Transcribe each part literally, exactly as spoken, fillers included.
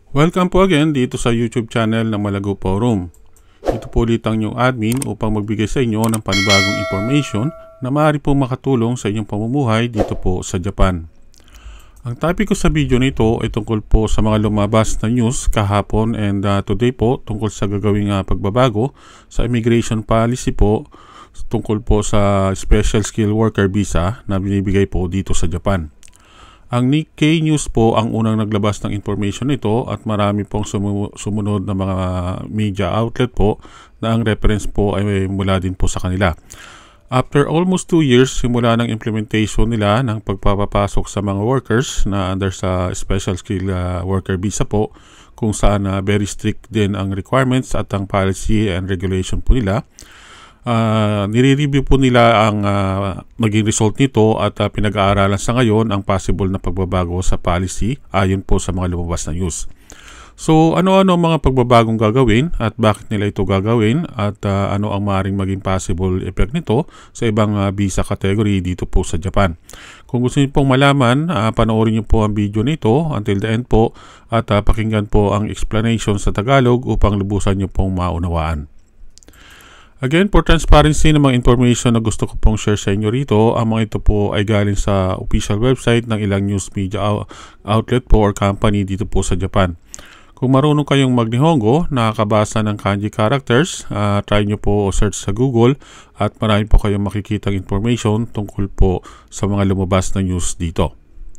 Welcome po again dito sa YouTube channel ng Malago Forum. Ito po ulit ang inyong admin upang magbigay sa inyo ng panibagong information na maaari po makatulong sa inyong pamumuhay dito po sa Japan. Ang topic ko sa video nito ay tungkol po sa mga lumabas na news kahapon and uh, today po tungkol sa gagawing uh, pagbabago sa immigration policy po tungkol po sa Special Skilled Worker Visa na binibigay po dito sa Japan. Ang Nikkei News po ang unang naglabas ng information nito at marami pong sumunod na mga media outlet po na ang reference po ay mula din po sa kanila. After almost two years simula ng implementation nila ng pagpapapasok sa mga workers na under sa Special Skilled uh, Worker Visa po, kung saan uh, very strict din ang requirements at ang policy and regulation po nila. Uh, nire-review po nila ang uh, maging result nito at uh, pinag-aaralan sa ngayon ang possible na pagbabago sa policy ayon po sa mga lumabas na news. So ano-ano ang mga pagbabagong gagawin at bakit nila ito gagawin at uh, ano ang maaaring maging possible effect nito sa ibang uh, visa category dito po sa Japan. Kung gusto niyo pong malaman, uh, panoorin niyo po ang video nito until the end po at uh, pakinggan po ang explanation sa Tagalog upang lubusan niyo pong maunawaan. Again, for transparency ng mga information na gusto ko pong share sa inyo rito, ang mga ito po ay galing sa official website ng ilang news media outlet po or company dito po sa Japan. Kung marunong kayong mag-Nihongo, nakakabasa ng kanji characters, uh, try nyo po search sa Google at marami po kayong makikitang information tungkol po sa mga lumabas na news dito.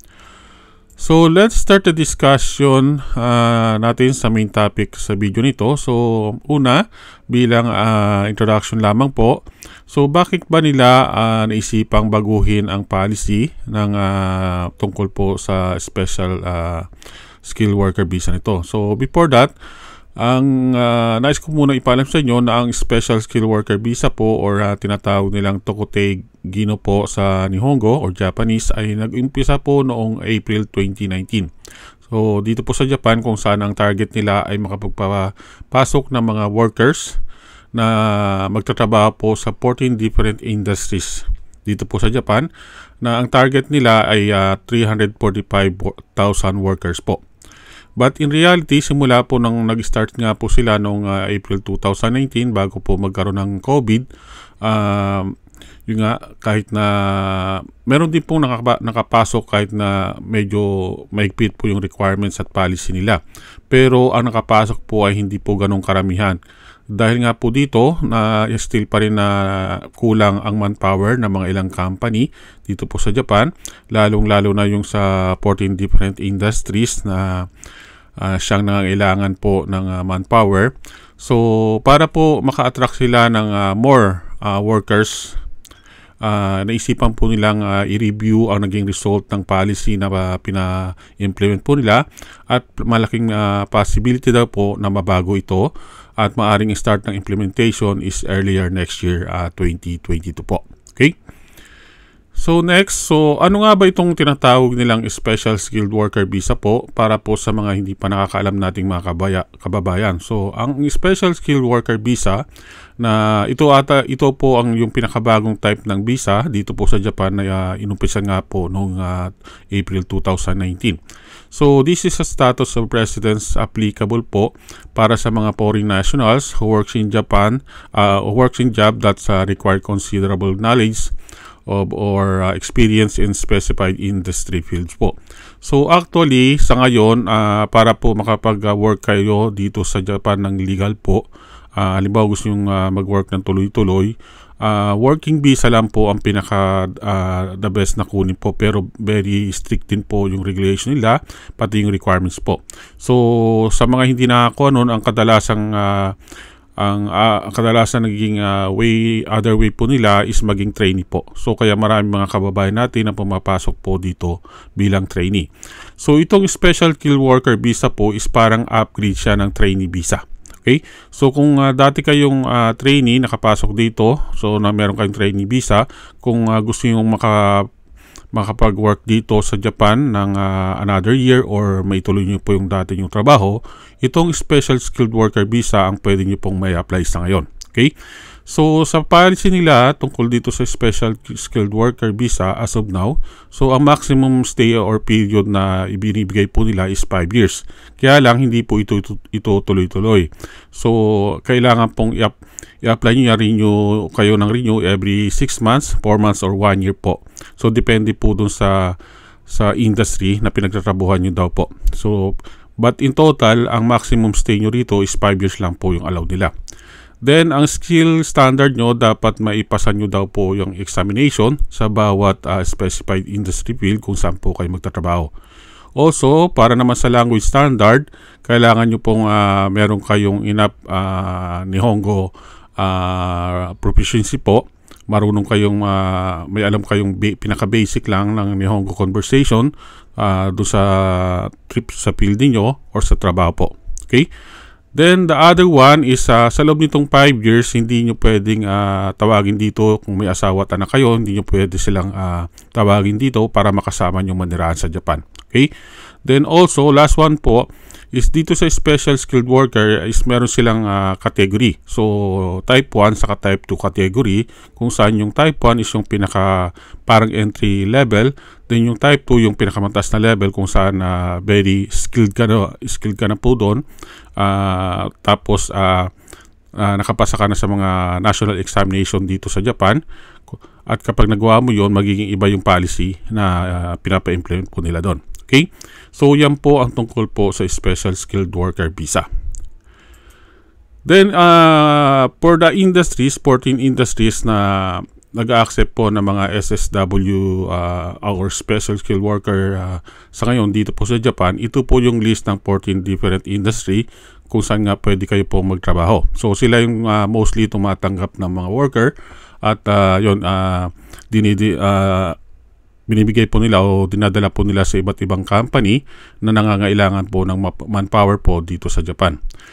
So let's start the discussion uh, natin sa main topic sa video nito. So una, bilang uh, introduction lamang po. So bakit ba nila uh, naisipang baguhin ang policy ng uh, tungkol po sa Special uh, Skilled Worker Visa nito? So before that, ang uh, nais ko muna ipaalam sa inyo na ang Special Skilled Worker Visa po or uh, tinatawag nilang Tokutei Gino po sa Nihongo or Japanese ay nag-umpisa po noong April twenty nineteen. So dito po sa Japan kung saan ang target nila ay makapagpapasok ng mga workers na magtatrabaho po sa fourteen different industries dito po sa Japan na ang target nila ay uh, three hundred forty-five thousand workers po. But in reality, simula po nang nag-start nga po sila noong uh, April twenty nineteen bago po magkaroon ng COVID, uh, yun nga, kahit na meron din pong nakapa, nakapasok kahit na medyo maigpit po yung requirements at policy nila. Pero ang nakapasok po ay hindi po ganong karamihan. Dahil nga po dito na still pa rin na kulang ang manpower ng mga ilang company dito po sa Japan, lalong-lalo na yung sa fourteen different industries na uh, siyang nangangailangan po ng uh, manpower. So para po maka-attract sila ng uh, more uh, workers, uh, naisipan po nilang uh, i-review ang naging result ng policy na uh, pina-implement po nila at malaking uh, possibility daw po na mabago ito. At maaring start ng implementation is earlier next year, uh, twenty twenty-two po. Okay? So next, so ano nga ba itong tinatawag nilang Special Skilled Worker Visa po para po sa mga hindi pa nakakaalam nating mga kabaya, kababayan. So ang Special Skilled Worker Visa na ito ata ito po ang yung pinakabagong type ng visa dito po sa Japan na uh, inumpisa nga po noong uh, April twenty nineteen. So this is a status of residence applicable po para sa mga foreign nationals who works in Japan, uh, who works in job that's uh, require considerable knowledge of or uh, experience in specified industry fields po. So actually sa ngayon uh, para po makapag-work kayo dito sa Japan ng legal po, uh, halimbawa gusto nyo uh, mag-work ng tuloy-tuloy, Uh, working visa lang po ang pinaka uh, the best na kunin po, pero very strict din po yung regulation nila pati yung requirements po. So sa mga hindi nakakuha nun, ang kadalasang uh, ang uh, kadalasan naging uh, way other way po nila is maging trainee po. So kaya maraming mga kababayan natin ang pumapasok po dito bilang trainee. So itong Special Skilled Worker Visa po is parang upgrade siya ng trainee visa. Okay? So kung uh, dati kayong uh, trainee nakapasok dito, so na meron kayong trainee visa, kung uh, gusto niyo maka makapag-work dito sa Japan ng uh, another year or maituloy niyo po yung dati yung trabaho, itong Special Skilled Worker Visa ang pwede niyo pong may apply sa ngayon. Okay? So sa policy nila tungkol dito sa Special Skilled Worker Visa as of now, so ang maximum stay or period na ibinibigay po nila is five years. Kaya lang hindi po ito ito, ito tuloy-tuloy. So kailangan pong i-apply nyo, renew kayo ng renew every six months, four months or one year po. So depende po dun sa sa industry na pinagtatrabuhan nyo daw po. So but in total, ang maximum stay nyo rito is five years lang po yung allow nila. Then, ang skill standard nyo, dapat maipasa nyo daw po yung examination sa bawat uh, specified industry field kung saan po kayo magtatrabaho. Also, para naman sa language standard, kailangan nyo pong uh, meron kayong enough uh, Nihongo uh, proficiency po. Marunong kayong, uh, may alam kayong pinaka-basic lang ng Nihongo conversation uh, do sa trip sa field niyo or sa trabaho po. Okay? Then, the other one is uh, sa loob nitong five years, hindi nyo pwedeng uh, tawagin dito kung may asawa at anak kayo, hindi nyo pwede silang uh, tawagin dito para makasama nyo manirahan sa Japan. Okay? Then also, last one po, is dito sa Special Skilled Worker is meron silang uh, category. So, type one saka type two category, kung saan yung type one is yung pinaka parang entry level, then yung type two yung pinakamatas na level kung saan uh, very skilled ka na, skilled ka na po doon. Uh, tapos uh, uh, nakapasa ka na sa mga national examination dito sa Japan, at kapag nagawa mo yon, magiging iba yung policy na uh, pinapa-implement po nila doon. Okay? So yan po ang tungkol po sa Special Skilled Worker Visa. Then uh, for the industries, fourteen industries na nag-accept po ng mga S S W uh, our Special Skilled Worker uh, sa ngayon dito po sa Japan. Ito po yung list ng fourteen different industry kung saan nga pwede kayo po magtrabaho. So sila yung uh, mostly tumatanggap ng mga worker, at uh, yun uh, dinidi, uh, binibigay po nila o dinadala po nila sa iba't ibang company na nangangailangan po ng manpower po dito sa Japan.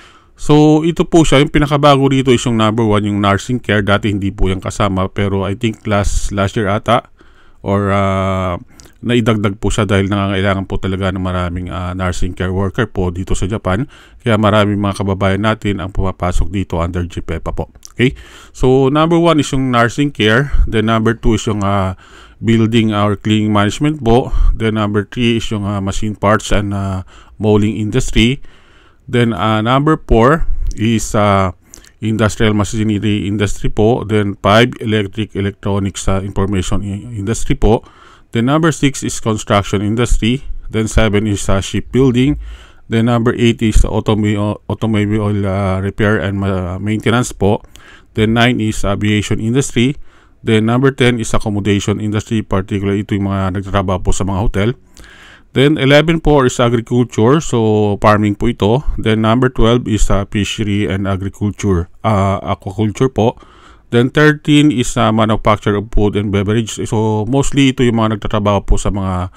So ito po siya, yung pinakabago dito is yung number one, yung nursing care. Dati hindi po yung kasama, pero I think last last year ata or uh, naidagdag po siya dahil nangangailangan po talaga ng maraming uh, nursing care worker po dito sa Japan. Kaya maraming mga kababayan natin ang pumapasok dito under JIPEPA po. Okay? So number one is yung nursing care. Then number two is yung uh, building or cleaning management po. Then number three is yung uh, machine parts and uh, molding industry. Then uh, number four is uh, industrial machinery industry po. Then five, electric electronics uh, information industry po. Then number six is construction industry. Then seven is uh, shipbuilding. Then number eight is automobile, automobile uh, repair and uh, maintenance po. Then nine is aviation industry. Then number ten is accommodation industry, particularly ito yung mga nagtatrabaho po sa mga hotel. Then eleven po is agriculture, so farming po ito. Then number twelve is uh, fishery and agriculture, uh, aquaculture po. Then thirteen is uh, manufacture of food and beverage. So mostly ito yung mga nagtatrabaho po sa mga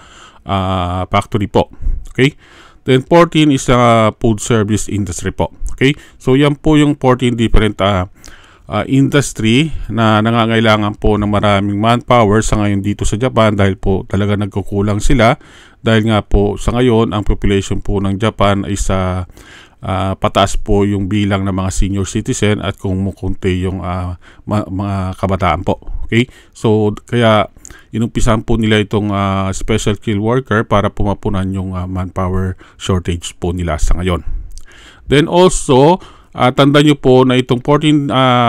uh, factory po. Okay? Then fourteen is uh, food service industry po. Okay? So yan po yung fourteen different uh, uh, industry na nangangailangan po ng maraming manpower sa ngayon dito sa Japan, dahil po talaga nagkukulang sila. Dahil nga po sa ngayon ang population po ng Japan ay sa uh, pataas po yung bilang ng mga senior citizen at kumukunti yung uh, ma mga kabataan po. Okay? So kaya inumpisahan po nila itong uh, special skill worker para pumapunan yung uh, manpower shortage po nila sa ngayon. Then also, Uh, tanda nyo po na itong fourteen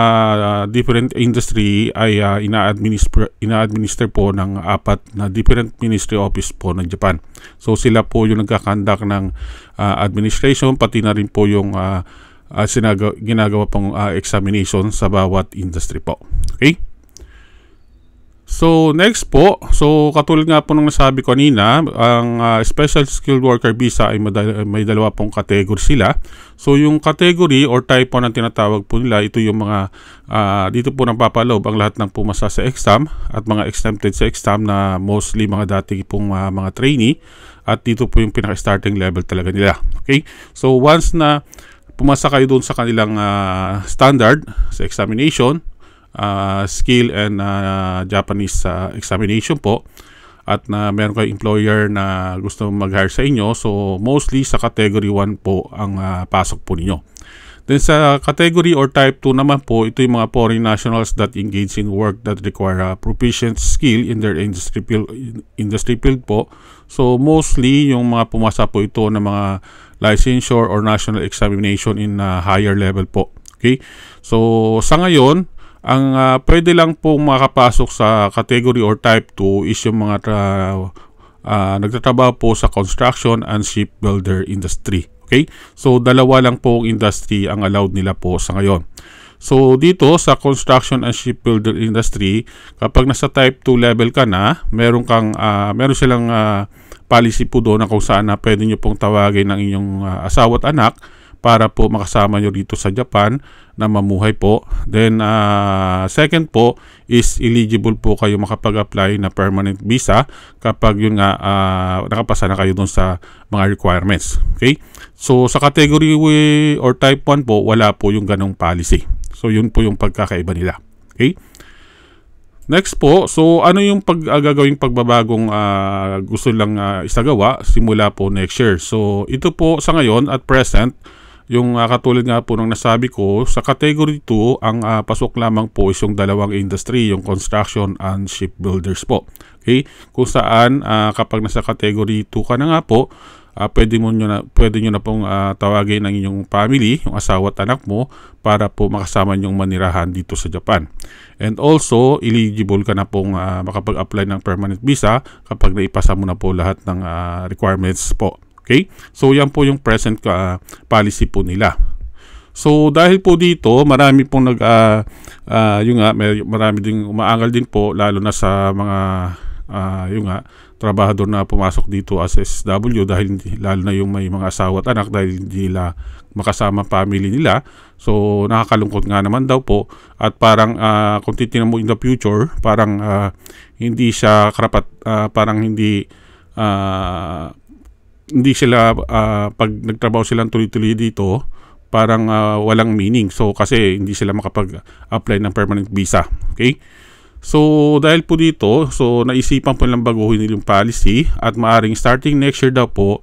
uh, different industry ay uh, ina-administer, ina-administer po ng apat na different ministry office po ng Japan. So sila po yung nagkakandak ng uh, administration, pati na rin po yung uh, uh, sinaga, ginagawa pong uh, examination sa bawat industry po. Okay? So next po, so katulad nga po ng nasabi ko kanina, ang uh, Special Skilled Worker Visa ay may dalawa pong category sila. So yung category or type po ng tinatawag po nila, ito yung mga uh, dito po napapaloob ang lahat ng pumasa sa exam at mga exempted sa exam na mostly mga dati pong uh, mga trainee, at dito po yung pinaka-starting level talaga nila. Okay? So once na pumasa kayo doon sa kanilang uh, standard sa examination, Uh, skill and uh, Japanese uh, examination po, at na uh, meron kayong employer na gusto mag-hire sa inyo, so mostly sa category one po ang uh, pasok po ninyo. Then sa category or type two naman po, ito yung mga foreign nationals that engage in work that require a proficient skill in their industry field, industry field po. So mostly yung mga pumasa po ito ng mga licensure or national examination in a higher level po. Okay? So sa ngayon, ang uh, pwede lang pong makapasok sa category or type two is yung mga uh, uh, nagtatrabaho po sa construction and shipbuilder industry. Okay? So dalawa lang po industry ang allowed nila po sa ngayon. So dito sa construction and shipbuilder industry, kapag nasa type two level ka na, meron kang uh, meron silang uh, policy po doon na kung saan na pwede nyo pong tawagin ng inyong uh, asawa at anak para po makasama nyo dito sa Japan na mamuhay po. Then uh, second po is eligible po kayo makapag-apply na permanent visa kapag yun nga uh, nakapasa na kayo doon sa mga requirements. Okay? So sa category or type one po, wala po yung ganong policy. So yun po yung pagkakaiba nila. Okay? Next po, so ano yung pag, uh, gagawing pagbabagong uh, gusto lang uh, isagawa simula po next year. So ito po sa ngayon at present, yung uh, katulad nga po nung nasabi ko, sa category two, ang uh, pasok lamang po is yung dalawang industry, yung construction and shipbuilders po. Okay? Kung saan uh, kapag nasa category two ka na nga po, uh, pwede, mo nyo na, pwede nyo na pong uh, tawagin ng inyong family, yung asawa at anak mo, para po makasama nyong manirahan dito sa Japan. And also, eligible ka na pong uh, makapag-apply ng permanent visa kapag naipasa mo na po lahat ng uh, requirements po. Okay? So, yan po yung present uh, policy po nila. So, dahil po dito, marami pong nag, uh, uh, yung nga, may, marami ding umaangal din po, lalo na sa mga, uh, yung nga, trabahador na pumasok dito as S W dahil hindi, lalo na yung may mga asawa at anak dahil hindi nila makasama family nila. So, nakakalungkot nga naman daw po. At parang, uh, kung titingnan mo in the future, parang uh, hindi siya karapat, uh, parang hindi, uh, hindi sila uh, pag nagtrabaho silang tuloy-tuloy dito parang uh, walang meaning. So kasi hindi sila makapag-apply ng permanent visa. Okay? So dahil po dito, so naisipan po nilang baguhin yung policy at maaring starting next year daw po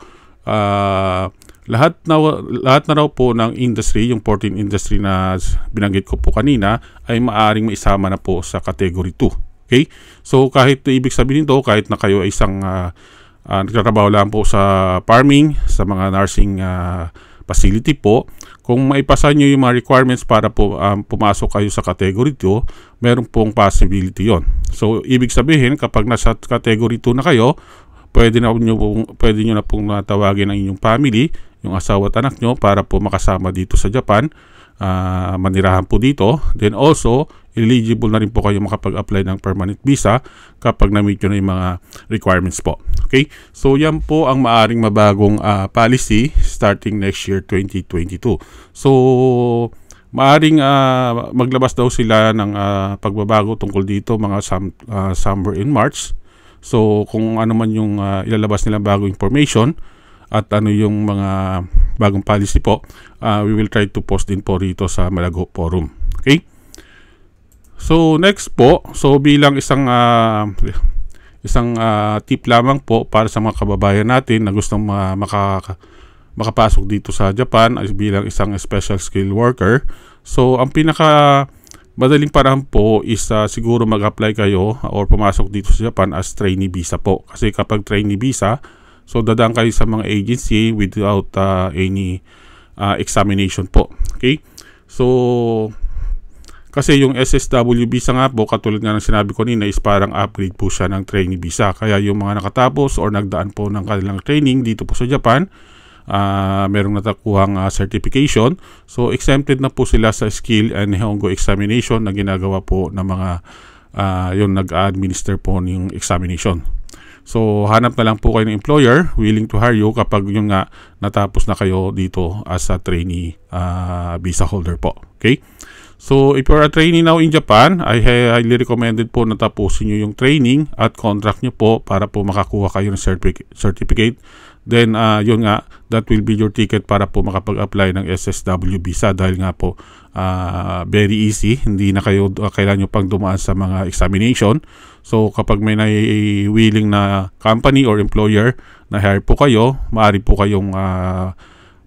uh, lahat na lahat na raw po ng industry, yung fourteen industry na binanggit ko po kanina ay maaring maisama na po sa category two. Okay? So kahit ibig sabihin nito, kahit na kayo ay isang uh, Uh, nagtatrabaho lang po sa farming, sa mga nursing uh, facility po. Kung maipasa nyo yung mga requirements para po um, pumasok kayo sa category two, meron pong possibility yon. So, ibig sabihin, kapag nasa category two na kayo, pwede, na nyo pong, pwede nyo na pong natawagin ang inyong family, yung asawa at anak nyo, para po makasama dito sa Japan. Uh, manirahan po dito. Then also, eligible na rin po kayo makapag-apply ng permanent visa kapag na-meet nyo na yung mga requirements po. Okay? So, yan po ang maaring mabagong uh, policy starting next year twenty twenty-two. So, maaring uh, maglabas daw sila ng uh, pagbabago tungkol dito mga some, uh, somewhere in March. So, kung ano man yung uh, ilalabas nilang bagong information at ano yung mga bagong policy po, uh, we will try to post din po rito sa Malago Forum. Okay? So next po, so bilang isang uh, isang uh, tip lamang po para sa mga kababayan natin na gustong uh, maka, makapasok dito sa Japan as bilang isang special skill worker. So ang pinaka madaling paraan po is uh, siguro mag-apply kayo or pumasok dito sa Japan as trainee visa po. Kasi kapag trainee visa, so dadaan kayo sa mga agency without uh, any uh, examination po. Okay? So kasi yung S S W visa nga po, katulad nga ng sinabi ko nina, is parang upgrade po siya ng trainee visa. Kaya yung mga nakatapos or nagdaan po ng kanilang training dito po sa Japan, uh, merong natakuhang uh, certification. So exempted na po sila sa skill and Nihongo examination na ginagawa po ng mga uh, yung nag-administer po ng examination. So hanap na lang po kayo ng employer willing to hire you kapag yung nga natapos na kayo dito as a trainee uh, visa holder po. Okay? So if you're a trainee now in Japan, I highly recommended po na tapusin nyo yung training at contract nyo po para po makakuha kayo ng certificate. Then uh, yun nga, that will be your ticket para po makapag-apply ng S S W visa dahil nga po uh, very easy. Hindi na kayo uh, kailangan nyo pang dumaan sa mga examination. So kapag may na willing na company or employer na hire po kayo, maaari po kayong uh,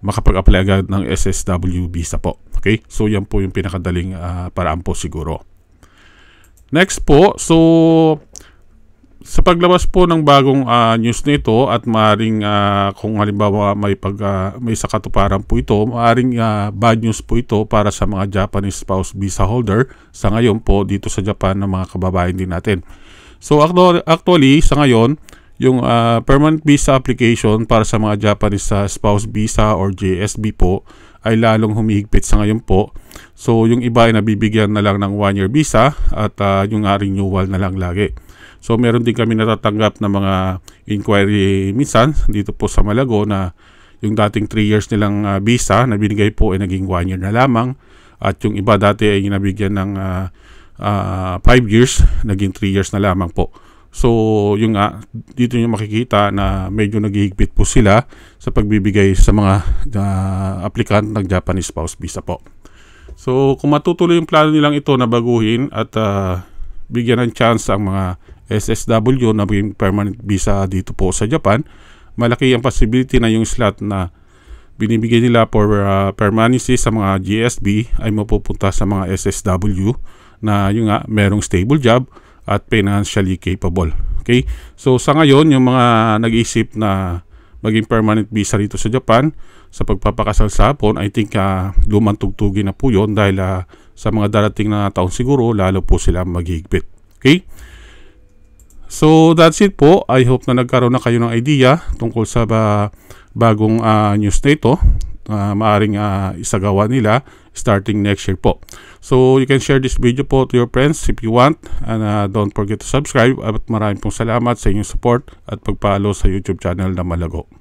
makapag-apply agad ng S S W visa po. Okay? So yan po yung pinakadaling uh, paraan po siguro. Next po, so sa paglabas po ng bagong uh, news nito at maaring uh, kung halimbawa may pag uh, may sa katuparan po ito, maaring uh, bad news po ito para sa mga Japanese spouse visa holder sa ngayon po dito sa Japan ng mga kababayan din natin. So actually sa ngayon, yung uh, permanent visa application para sa mga Japanese uh, spouse visa or J S B po ay lalong humihigpit sa ngayon po. So yung iba ay nabibigyan na lang ng one year visa at uh, yung uh, renewal na lang lagi. So meron din kami natatanggap na mga inquiry minsan dito po sa Malago na yung dating three years nilang uh, visa na binigay po ay naging one year na lamang, at yung iba dati ay nabigyan ng uh, uh, five years, naging three years na lamang po. So yung uh, dito nyo makikita na medyo naghihigpit po sila sa pagbibigay sa mga uh, aplikant ng Japanese spouse visa po. So kung matutuloy yung plano nilang ito na baguhin at uh, bigyan ng chance ang mga S S W na maging permanent visa dito po sa Japan, malaki ang possibility na yung slot na binibigay nila for uh, permanency sa mga G S B ay mapupunta sa mga S S W na yung nga merong stable job at financially capable. Okay? So sa ngayon, yung mga nag-iisip na maging permanent visa rito sa Japan sa pagpapakasal sa hapon, I think uh, lumang tugtugin na po yun dahil uh, sa mga darating na taon siguro lalo po sila maghihigpit. Okay? So that's it po. I hope na nagkaroon na kayo ng idea tungkol sa ba, bagong uh, news na ito. Uh, maaring uh, isagawa nila starting next year po. So you can share this video po to your friends if you want, and uh, don't forget to subscribe. At maraming pong salamat sa inyong support at pag-follow sa YouTube channel na Malago.